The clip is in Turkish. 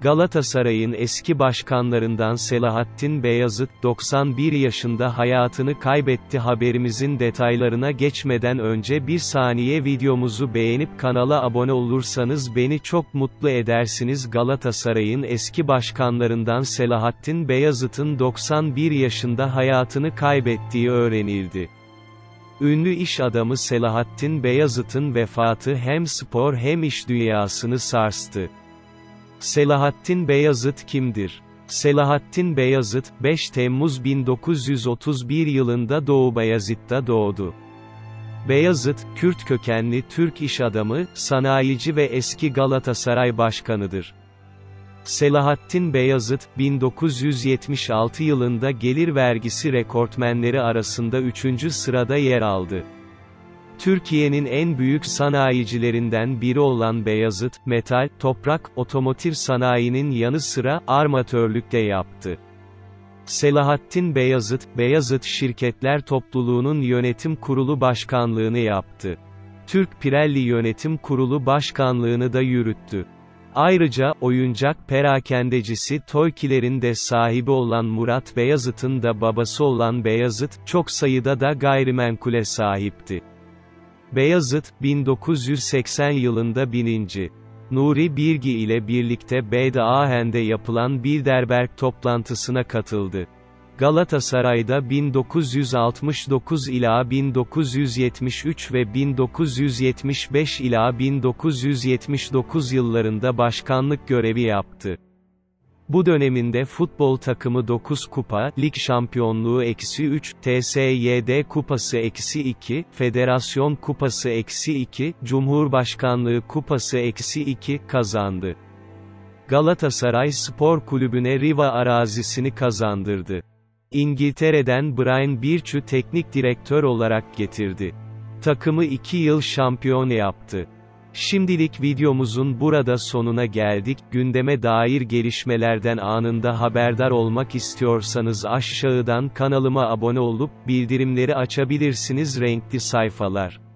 Galatasaray'ın eski başkanlarından Selahattin Beyazıt, 91 yaşında hayatını kaybetti. Haberimizin detaylarına geçmeden önce bir saniye videomuzu beğenip kanala abone olursanız beni çok mutlu edersiniz. Galatasaray'ın eski başkanlarından Selahattin Beyazıt'ın 91 yaşında hayatını kaybettiği öğrenildi. Ünlü iş adamı Selahattin Beyazıt'ın vefatı hem spor hem iş dünyasını sarstı. Selahattin Beyazıt kimdir? Selahattin Beyazıt, 5 Temmuz 1931 yılında Doğu Bayazıt'ta doğdu. Beyazıt, Kürt kökenli Türk iş adamı, sanayici ve eski Galatasaray başkanıdır. Selahattin Beyazıt, 1976 yılında gelir vergisi rekortmenleri arasında 3. sırada yer aldı. Türkiye'nin en büyük sanayicilerinden biri olan Beyazıt, metal, toprak, otomotiv sanayinin yanı sıra, armatörlük de yaptı. Selahattin Beyazıt, Beyazıt Şirketler Topluluğu'nun yönetim kurulu başkanlığını yaptı. Türk Pirelli Yönetim Kurulu başkanlığını da yürüttü. Ayrıca, oyuncak perakendecisi Toykiler'in de sahibi olan Murat Beyazıt'ın da babası olan Beyazıt, çok sayıda da gayrimenkule sahipti. Beyazıt, 1980 yılında 1. Nuri Bilge ile birlikte Beyde Ahen'de yapılan Bilderberg toplantısına katıldı. Galatasaray'da 1969 ila 1973 ve 1975 ila 1979 yıllarında başkanlık görevi yaptı. Bu döneminde futbol takımı 9 kupa, lig şampiyonluğu -3, TSYD kupası -2, Federasyon kupası -2, Cumhurbaşkanlığı kupası -2 kazandı. Galatasaray Spor Kulübü'ne Riva arazisini kazandırdı. İngiltere'den Brian Birch'ü teknik direktör olarak getirdi. Takımı 2 yıl şampiyon yaptı. Şimdilik videomuzun burada sonuna geldik. Gündeme dair gelişmelerden anında haberdar olmak istiyorsanız aşağıdan kanalıma abone olup bildirimleri açabilirsiniz. Renkli sayfalar.